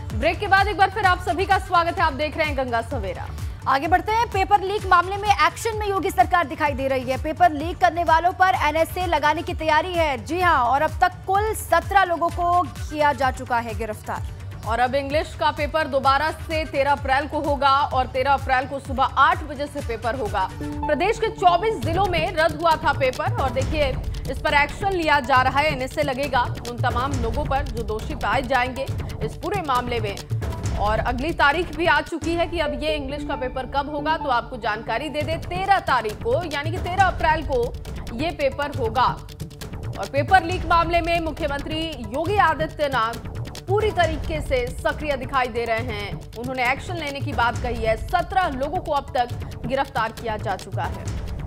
Break के बाद एक बार फिर आप सभी का स्वागत है। आप देख रहे हैं गंगा सवेरा। आगे बढ़ते हैं। पेपर लीक मामले में एक्शन में योगी सरकार दिखाई दे रही है। पेपर लीक करने वालों पर एनएसए लगाने की तैयारी है। जी हां, और अब तक कुल 17 लोगों को किया जा चुका है गिरफ्तार। और अब इंग्लिश का पेपर दोबारा से 13 अप्रैल को होगा और 13 अप्रैल को सुबह 8 बजे से पेपर होगा। प्रदेश के 24 जिलों में रद्द हुआ था पेपर और देखिए इस पर एक्शन लिया जा रहा है। एनएसए लगेगा उन तमाम लोगों पर जो दोषी पाए जाएंगे इस पूरे मामले में। और अगली तारीख भी आ चुकी है कि अब ये इंग्लिश का पेपर कब होगा, तो आपको जानकारी दे दे 13 तारीख को यानी कि 13 अप्रैल को ये पेपर होगा। और पेपर लीक मामले में मुख्यमंत्री योगी आदित्यनाथ पूरी तरीके से सक्रिय दिखाई दे रहे हैं। उन्होंने एक्शन लेने की बात कही है। 17 लोगों को अब तक गिरफ्तार किया जा चुका है।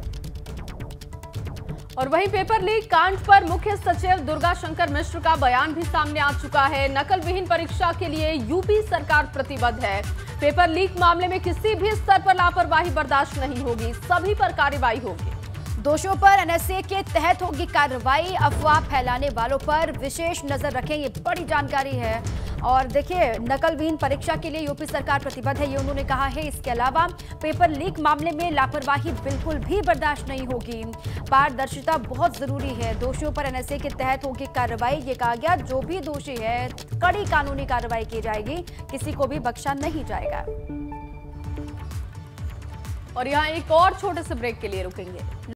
और वहीं पेपर लीक कांड पर मुख्य सचिव दुर्गा शंकर मिश्र का बयान भी सामने आ चुका है। नकल विहीन परीक्षा के लिए यूपी सरकार प्रतिबद्ध है। पेपर लीक मामले में किसी भी स्तर पर लापरवाही बर्दाश्त नहीं होगी, सभी पर कार्रवाई होगी। दोषियों पर एनएसए के तहत होगी कार्रवाई। अफवाह फैलाने वालों पर विशेष नजर रखें, ये बड़ी जानकारी है। और देखिए, नकल विहीन परीक्षा के लिए यूपी सरकार प्रतिबद्ध है, ये उन्होंने कहा है। इसके अलावा पेपर लीक मामले में लापरवाही बिल्कुल भी बर्दाश्त नहीं होगी। पारदर्शिता बहुत जरूरी है। दोषियों पर एनएसए के तहत होगी कार्रवाई, ये कहा गया। जो भी दोषी है कड़ी कानूनी कार्रवाई की जाएगी, किसी को भी बख्शा नहीं जाएगा। और यहाँ एक और छोटे से ब्रेक के लिए रुकेंगे।